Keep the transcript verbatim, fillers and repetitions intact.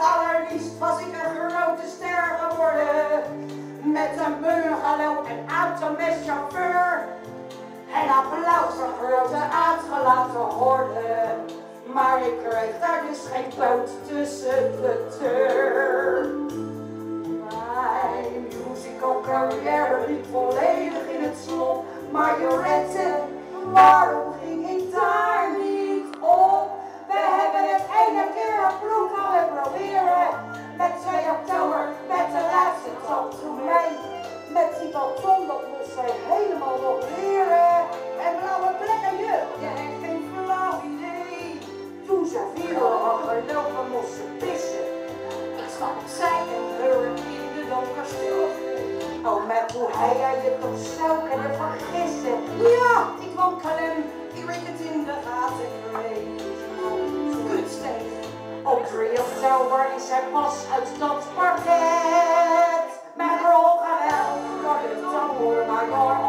allerliefst was ik een grote ster geworden. Met een bungalow en auto met chauffeur. En applaus voor grote uitgelaten horden. Maar ik kreeg daar dus geen poot tussen de deur. Mijn musical carrière liep volledig in het slop. Maar je redde, waarom ging ik daar niet op? We hebben het ene keer een proef al proberen. Met twee oktober, met de laatste top toen mee. Met die balkon, dat moest zij helemaal nog leren. En blauwe plekken, je, je hebt geen flauw idee. Toen ze vier had gelopen, moest ze pissen. Ik stap opzij en hurk in de donker stil. Oh, maar hoe hij je toch zo kunnen vergissen? Ja, ik woon klem, eer ik het in de gaten kreeg. Kut steeg. Op drie oktober is hij pas uit dat parket. Met rolgeweld door de tamboer maar door